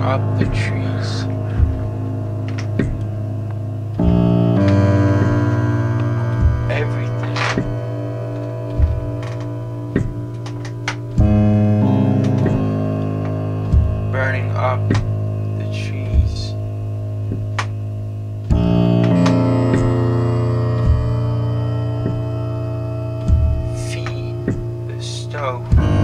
up the trees. Everything. Burning up the trees. Feed the stove.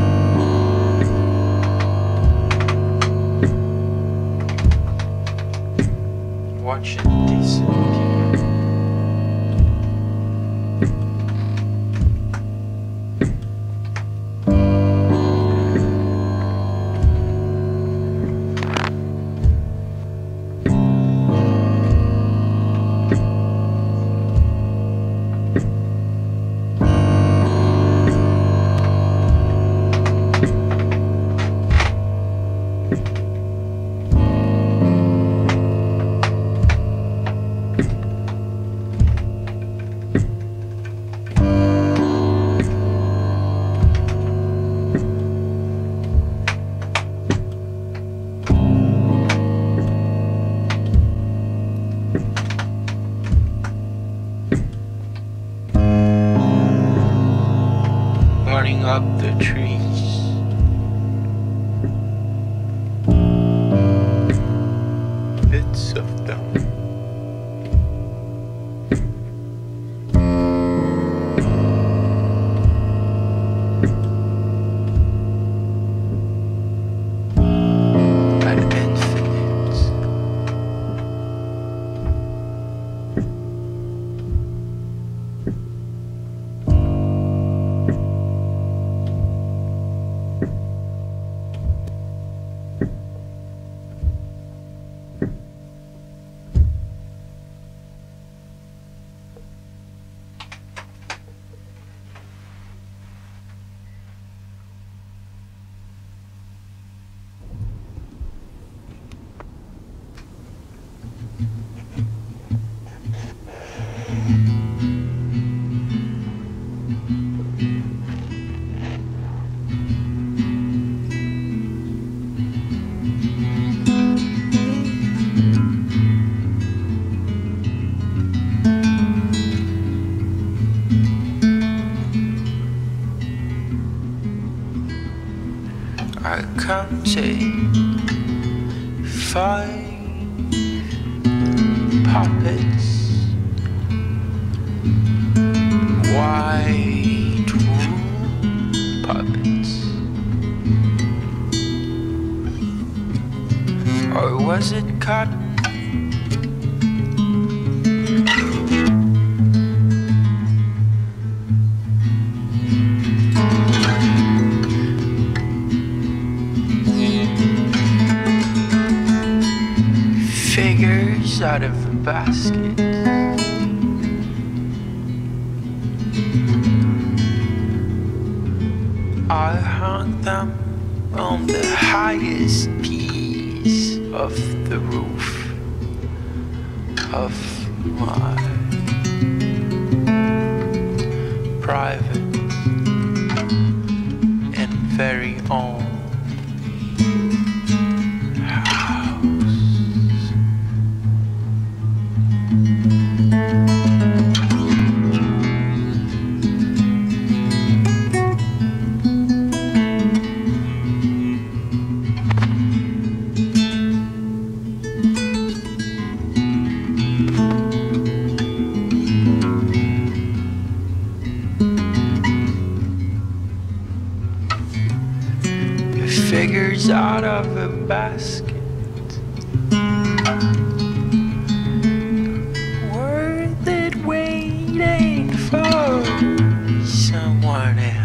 Watch it disappear. Burning up the trees. Bits of them. Ad infinite. I counted 5 puppets, white wool puppets, or was it cotton? Figures out of a basket. I hung them on the highest piece of the roof of my private and very own figures out of a basket. Were they waiting for someone else?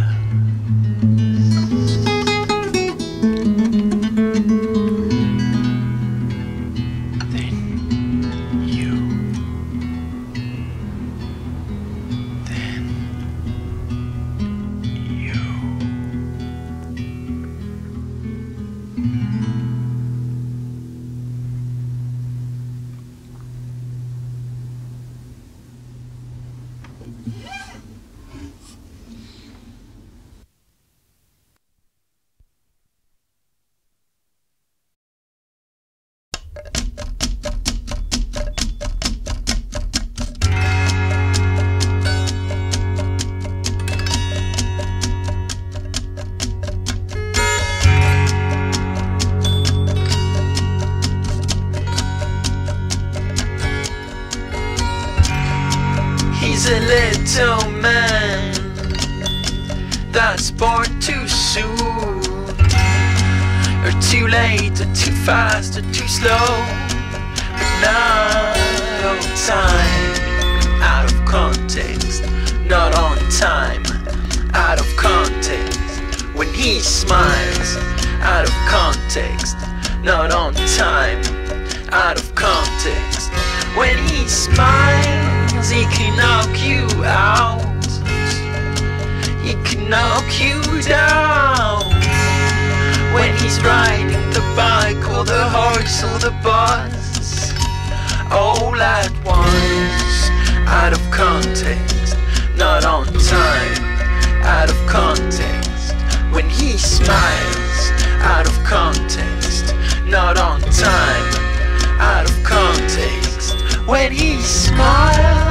little man that's born too soon, or too late, or too fast, or too slow, but not on time, out of context, not on time, out of context, when he smiles, out of context, not on time, out of context, when he smiles, he can knock you out, he can knock you down, when he's riding the bike, or the horse, or the bus, all at once, out of context, not on time, out of context, when he smiles, out of context, not on time, out of context, when he smiles.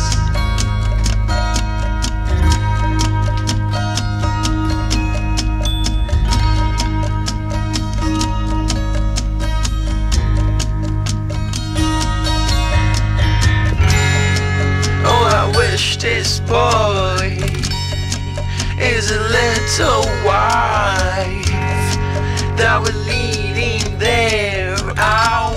Oh, I wish this boy is a little wife that we're leading there out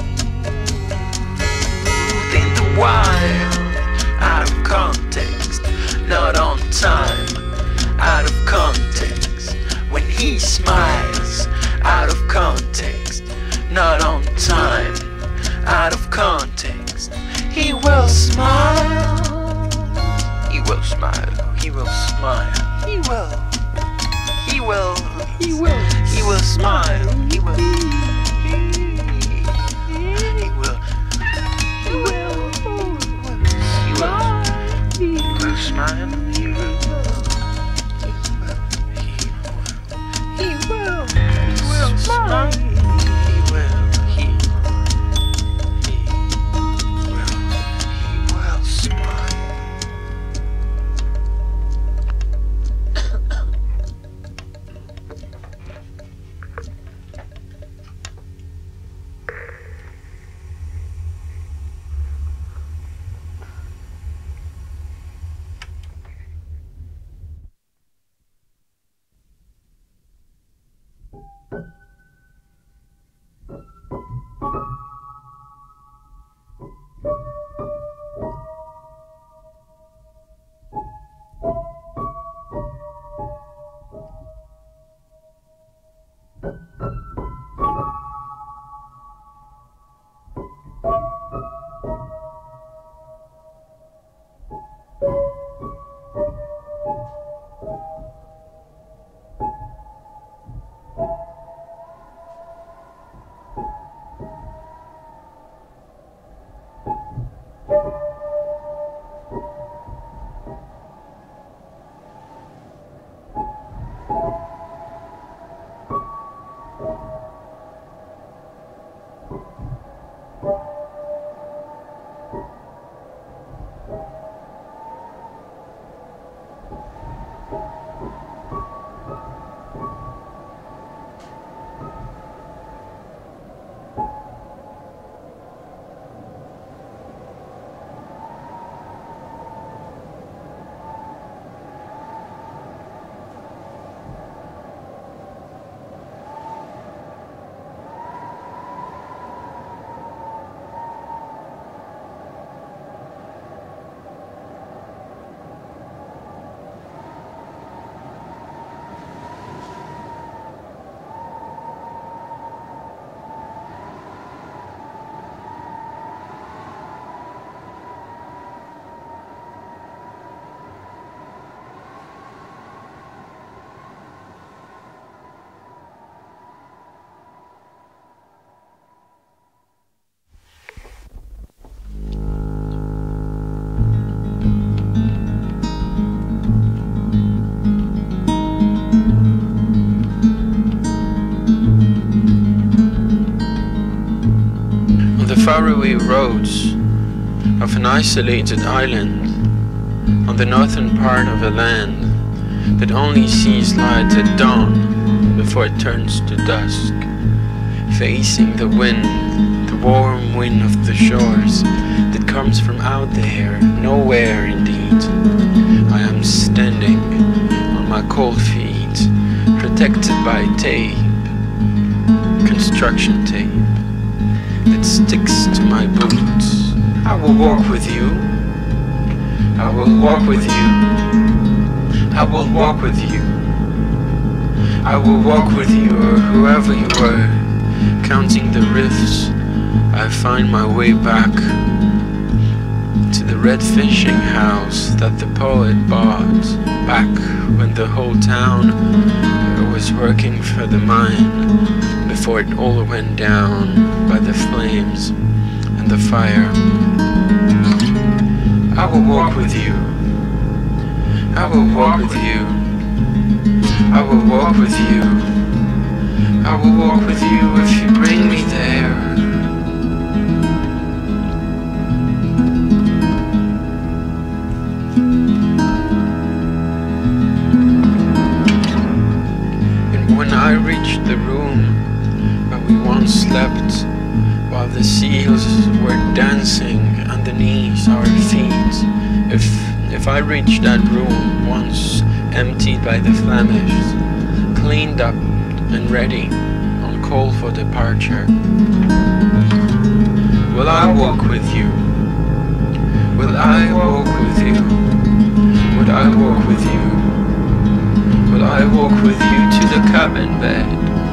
in the wild, out of context, not on time, out of context, when he smiles, out of context, not on time, out of context, he will smile, he will smile, he will smile. He will, he will, he will, he will smile, he will, he will, he will, he will smile, he will, he will smile, he will smile. faraway roads of an isolated island on the northern part of a land that only sees light at dawn before it turns to dusk, facing the wind warm wind of the shores that comes from out there, nowhere indeed. I am standing on my cold feet, protected by tape, construction tape, that sticks to my boots. I will walk with you. I will walk with you. I will walk with you. I will walk with you, or whoever you were, counting the rifts. I find my way back to the red fishing house that the poet bought back when the whole town was working for the mine, before it all went down by the flames and the fire. I will walk with you. I will walk with you. I will walk with you. I will walk with you if you bring me there. And when I reached the room where we once slept, while the seals were dancing underneath our feet, if I reached that room once emptied by the Flemish, cleaned up and ready, on call for departure, will I walk with you? Will I walk with you? Would I walk with you? Will I walk with you to the cabin bed?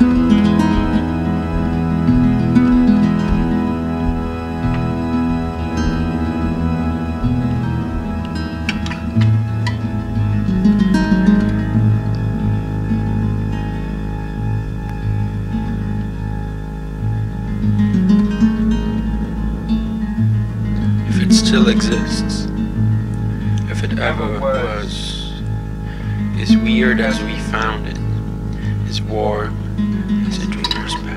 Still exists, if it ever was, as weird as we found it, as warm as a dreamer's bed.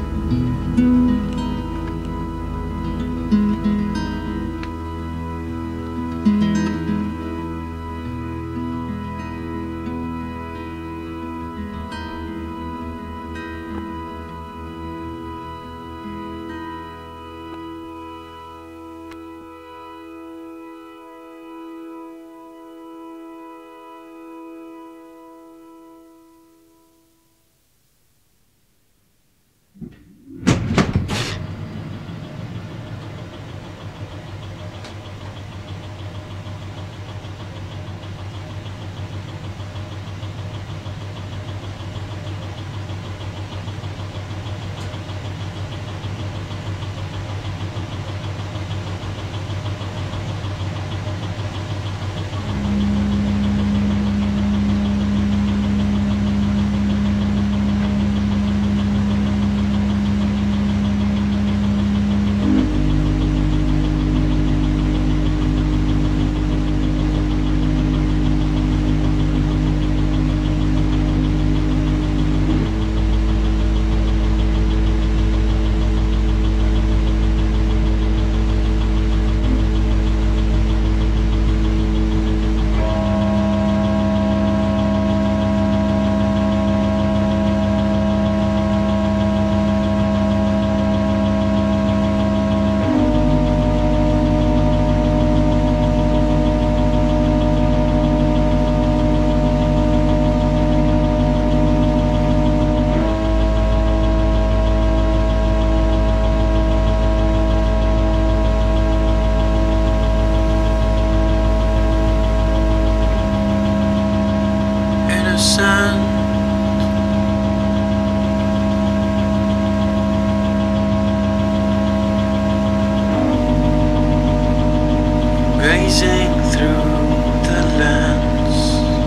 Gazing through the lens,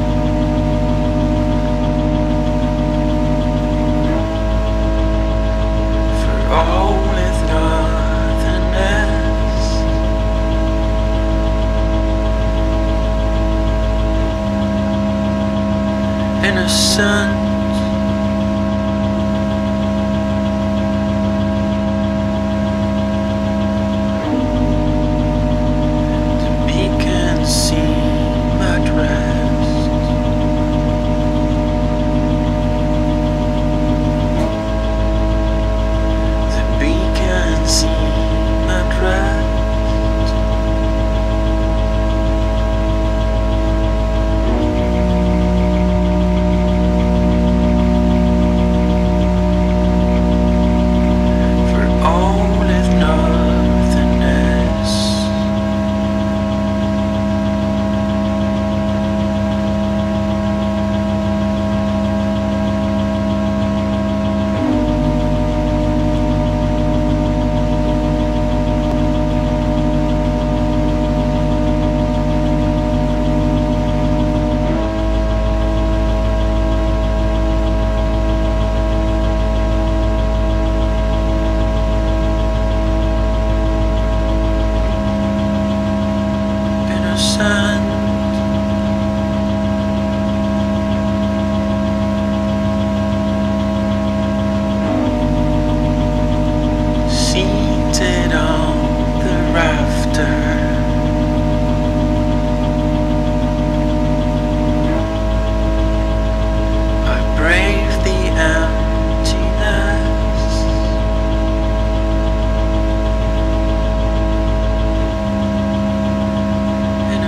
for all with nothingness, innocent. See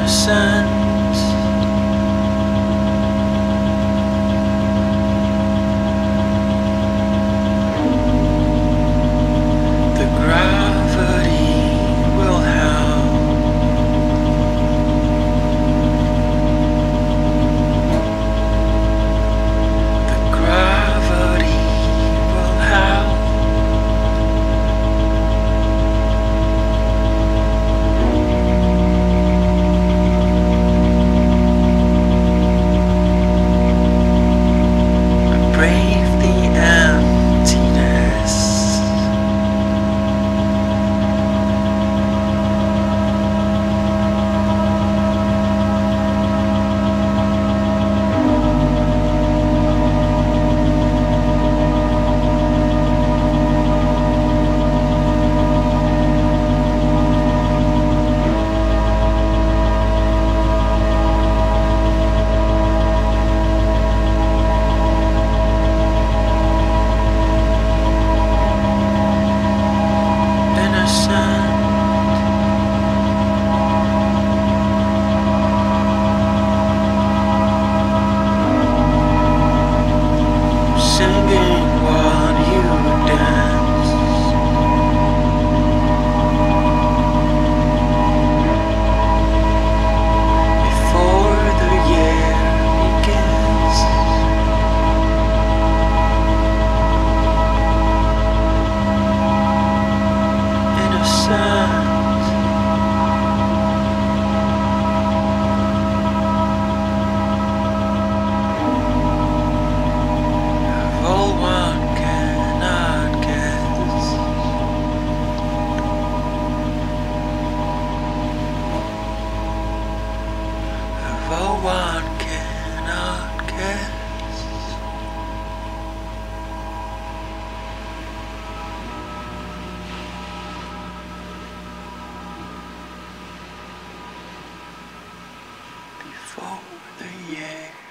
innocence. The gravity will help. The gravity will help. Brave the emptiness. Singing while you dance. Before the year begins. Innocent. Of all one cannot guess. Of all one cannot guess. Before the year